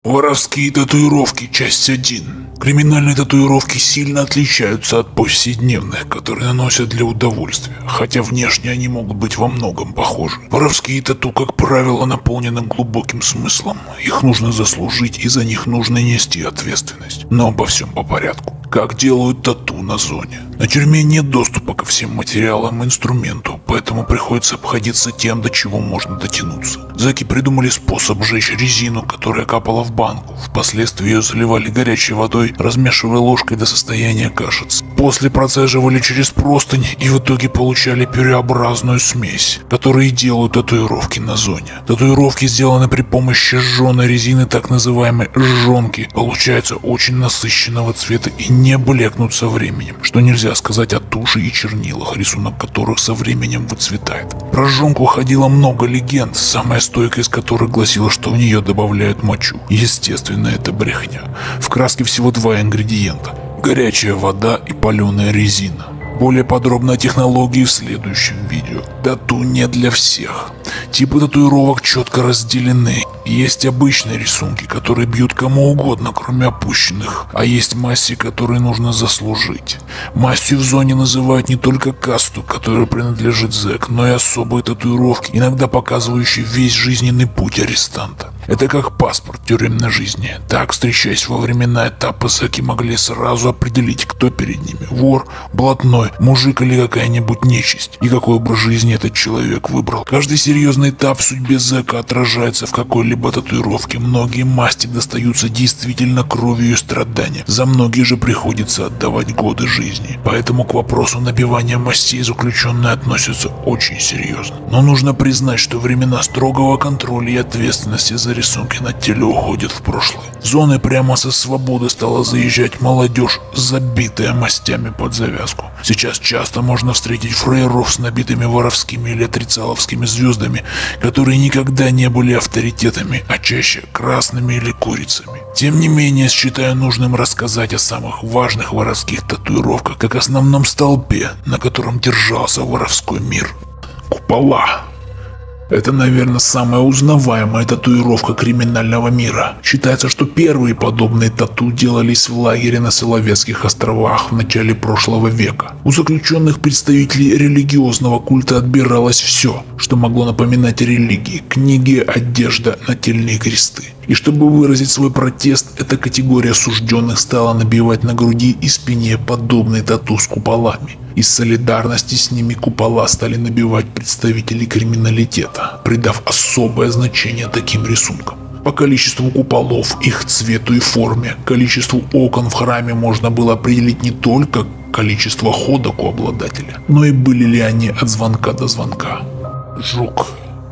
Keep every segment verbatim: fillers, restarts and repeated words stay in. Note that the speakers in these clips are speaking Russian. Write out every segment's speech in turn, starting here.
Воровские татуировки, часть один. Криминальные татуировки сильно отличаются от повседневных, которые наносят для удовольствия, хотя внешне они могут быть во многом похожи. Воровские тату, как правило, наполнены глубоким смыслом. Их нужно заслужить, и за них нужно нести ответственность. Но обо всем по порядку. Как делают тату на зоне? На тюрьме нет доступа ко всем материалам и инструменту, поэтому приходится обходиться тем, до чего можно дотянуться. Зэки придумали способ сжечь резину, которая капала в банку. Впоследствии ее заливали горячей водой, размешивая ложкой до состояния кашицы. После процеживали через простынь и в итоге получали пюреобразную смесь, которой делают татуировки на зоне. Татуировки сделаны при помощи сжженной резины, так называемой жженки. Получается очень насыщенного цвета и не блекнут со временем, что нельзя сказать о туши и чернилах, рисунок которых со временем выцветает. Про жженку ходило много легенд, самая стойкая из которых гласила, что в нее добавляют мочу. Естественно, это брехня. В краске всего два ингредиента: горячая вода и паленая резина. Более подробно о технологии в следующем видео. Тату не для всех. Типы татуировок четко разделены. Есть обычные рисунки, которые бьют кому угодно, кроме опущенных. А есть масти, которые нужно заслужить. Мастью в зоне называют не только касту, которой принадлежит зэк, но и особые татуировки, иногда показывающие весь жизненный путь арестанта. Это как паспорт тюремной жизни. Так, встречаясь во времена этапа, зэки могли сразу определить, кто перед ними: вор, блатной, мужик или какая-нибудь нечисть, и какой образ жизни этот человек выбрал. Каждый серьезный этап в судьбе зэка отражается в какой-либо татуировке. Многие масти достаются действительно кровью и страданием. За многие же приходится отдавать годы жизни. Поэтому к вопросу набивания мастей заключенные относятся очень серьезно. Но нужно признать, что времена строгого контроля и ответственности за рисунки на теле уходят в прошлое. В зоны прямо со свободы стала заезжать молодежь, забитая мастями под завязку. Сейчас часто можно встретить фрейров с набитыми воровскими или отрицаловскими звездами, которые никогда не были авторитетами, а чаще красными или курицами. Тем не менее, считаю нужным рассказать о самых важных воровских татуировках, как основном столпе, на котором держался воровской мир. Купола. Это, наверное, самая узнаваемая татуировка криминального мира. Считается, что первые подобные тату делались в лагере на Соловецких островах в начале прошлого века. У заключенных представителей религиозного культа отбиралось все, что могло напоминать о религии: книги, одежда, нательные кресты. И чтобы выразить свой протест, эта категория осужденных стала набивать на груди и спине подобные тату с куполами. Из солидарности с ними купола стали набивать представители криминалитета, придав особое значение таким рисункам. По количеству куполов, их цвету и форме, количеству окон в храме можно было определить не только количество ходок у обладателя, но и были ли они от звонка до звонка. Жук.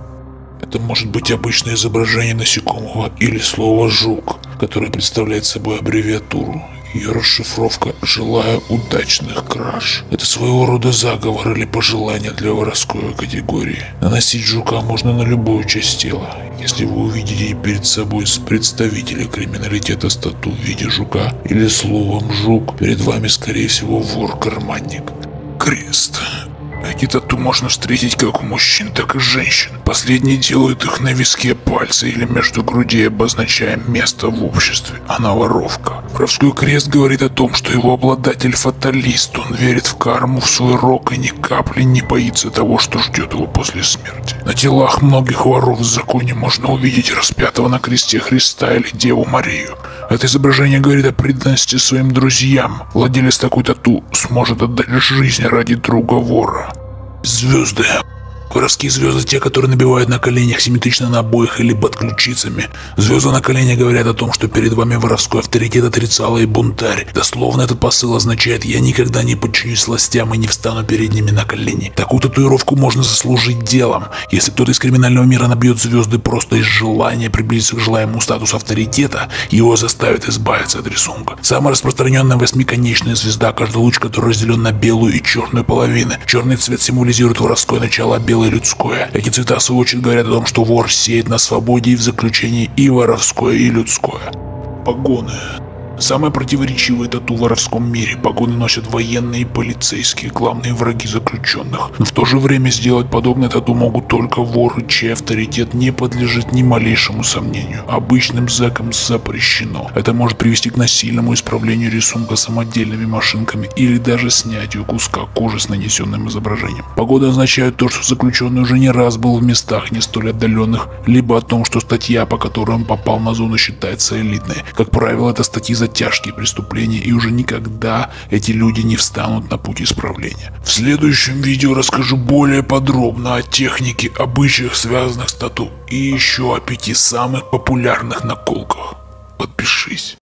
Это может быть обычное изображение насекомого или слово «жук», которое представляет собой аббревиатуру. Ее расшифровка «желаю удачных краж». Это своего рода заговор или пожелание для воровской категории. Наносить жука можно на любую часть тела. Если вы увидите перед собой представителя криминалитета с тату в виде жука или словом «жук», перед вами, скорее всего, вор-карманник. Крест. Эти тату можно встретить как у мужчин, так и женщин. Последние делают их на виске пальца или между грудей, обозначая место в обществе. Она воровка. Воровской крест говорит о том, что его обладатель фаталист. Он верит в карму, в свой рок и ни капли не боится того, что ждет его после смерти. На телах многих воров в законе можно увидеть распятого на кресте Христа или Деву Марию. Это изображение говорит о преданности своим друзьям. Владелец такой тату сможет отдать жизнь ради друга вора. Звезды. Воровские звезды те, которые набивают на коленях, симметрично на обоих или под ключицами. Звезды на коленях говорят о том, что перед вами воровской авторитет, отрицало и бунтарь. Дословно этот посыл означает: я никогда не подчинюсь властям и не встану перед ними на колени. Такую татуировку можно заслужить делом. Если кто-то из криминального мира набьет звезды просто из желания приблизиться к желаемому статусу авторитета, его заставят избавиться от рисунка. Самая распространенная восьмиконечная звезда, каждый луч которой разделен на белую и черную половины. Черный цвет символизирует воровское начало, а белый людское. Эти цвета в свою очередь говорят о том, что вор сеет на свободе и в заключении и воровское, и людское. Погоны. Самое противоречивое тату в воровском мире. Погоны носят военные и полицейские, главные враги заключенных. Но в то же время сделать подобное тату могут только воры, чей авторитет не подлежит ни малейшему сомнению. Обычным зэкам запрещено. Это может привести к насильному исправлению рисунка самодельными машинками или даже снятию куска кожи с нанесенным изображением. Погоды означают то, что заключенный уже не раз был в местах не столь отдаленных, либо о том, что статья, по которой он попал на зону, считается элитной. Как правило, это статьи за тяжкие преступления, и уже никогда эти люди не встанут на путь исправления. В следующем видео расскажу более подробно о технике, обычаях, связанных с тату, и еще о пяти самых популярных наколках. Подпишись.